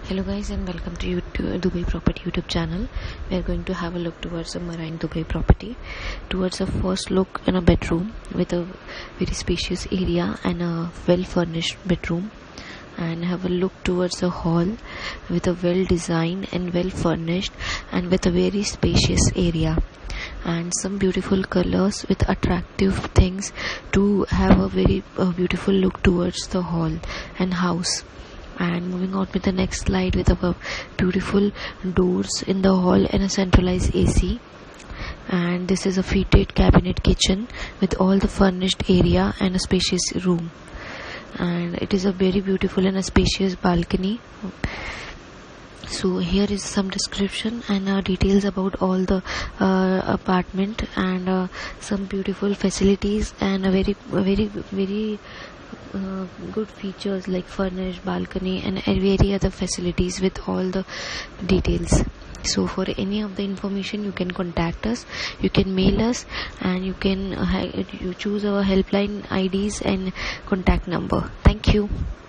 Hello guys and welcome to Dubai Property YouTube channel. We are going to have a look towards a marine Dubai property. Towards a first look in a bedroom with a very spacious area and a well furnished bedroom, and have a look towards a hall with a well designed and well furnished and with a very spacious area and some beautiful colors with attractive things to have a very beautiful look towards the hall and house. And moving on with the next slide with a beautiful doors in the hall and a centralized AC. And this is a fitted cabinet kitchen with all the furnished area and a spacious room, and it is a very beautiful and a spacious balcony. So here is some description and details about all the apartment and some beautiful facilities and a very good features like furnished balcony and very other facilities with all the details. So for any of the information you can contact us, you can mail us, and you can you choose our helpline IDs and contact number. Thank you.